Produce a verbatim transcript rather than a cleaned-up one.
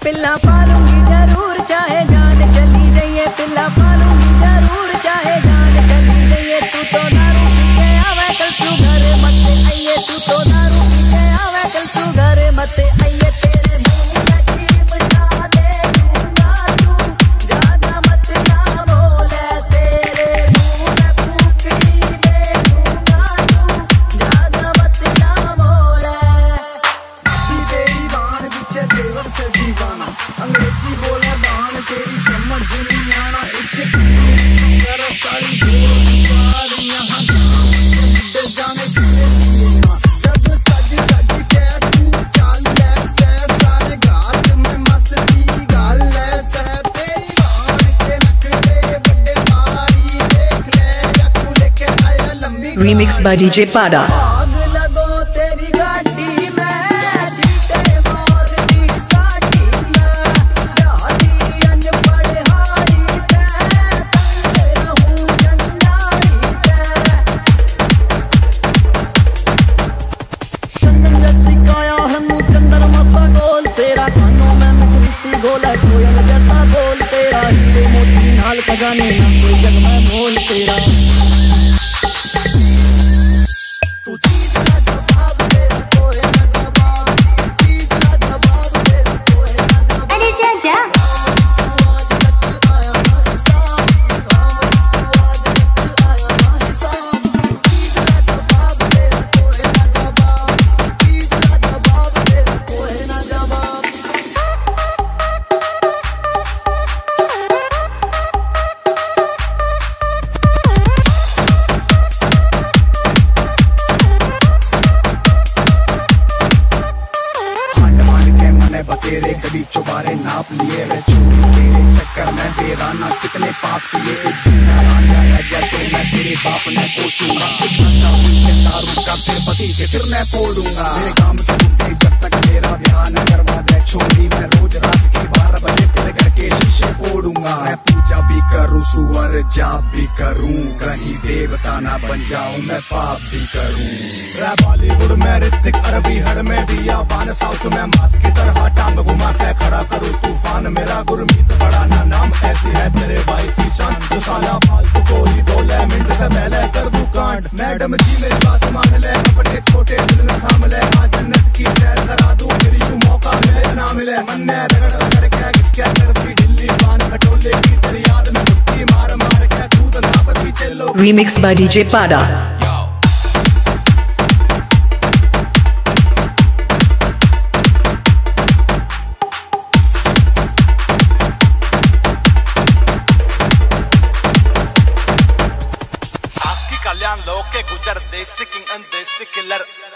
पिल्ला पालूंगी जरूर, चाहे जान चली जाइए। पिल्ला पालूंगी जरूर, चाहे जान चली जाइए। तू तो दारू पी के आवे कल तू घर मत आइए। तू तो दारू पी के आवे कल तू घर मत आइए। तेरे मुंह में चिमटा दे दूंगा तू, ज्यादा मत ना बोले। तेरे मुंह में फूंकनी दे दूंगा तू, ज्यादा मत ना बोले। तेरी बाण पीछे देवर से दीवाना, अंग्रेजी बोले बाण तेरी समझ नहीं आना। एक करो सारी जोर यहाँ जाने जब सज सज के तू चाल से सारे घाट में मस्ती गाल से। तेरी बाण के नखरे बड़े भारी, देख ले चक्कू लेके आया लंबी। Remix by D J Pada. आग लगो तेरी गाड़ी में, जीते मोर दी साड़ी में। राधी अनपढ़ हारी ते, तंग रहूं जंजारी ते। चंदन जैसी काया है मुँह चंद्रमा सा गोल, तेरा कानों में मिश्री सी घोल है कोयल जैसा बोल। तेरा हीरे मोती नाल खजाने ना कोई जग में मोल। तेरा तू चीज का जवाब तेरा कोई ना जवाब, चीज का जवाब तेरा कोई ना जवाब। अरे जा जा तेरे कभी चुबारे नाप लिए रे चूड़ी, तेरे चक्कर में तेरा ना कितने पाप किए। तो मैं तेरे बाप ने पोसूंगा, दारू का फिर पति के सिर में फोड़ूंगा। मेरे काम के मुद्दे जब तक तेरा ध्यान करवा दे छोड़ी, मैं रोज रात की बारह बजे तेरे घर के शीशे फोड़ूंगा। मैं पूजा भी करूँ सुअर जाप भी करूँ, कहीं देवता ना बन जाऊँ मैं पाप भी करूँ। रैप बॉलीवुड में ऋतिक, अरबी हड़ में दिया बान, साउथ में मास की तरह टांग घुमा के खड़ा करूँ तूफान। मेरा गुरमीत बड़ा ना नाम, ऐसी है तेरे भाई की शान। तो साला फालतू को ही बोले, मिनट से पहले कर दूं कांड। मैडम जी मेरी बात मान ले, अपने छोटे दिल में थाम ले। आज जन्नत की सैर करा दूं, फिर यूं मौका मिले ना मिले। मन में रगड़ रगड़ के किसके करती ढिल्ली बान, खटोले की तेरी याद में मुट्ठी मार मार के तू तो ना पर पीछे लो। Remix by D J Pada. कल्याण लोग के गुजर देसी किंग एंड देसी किलर।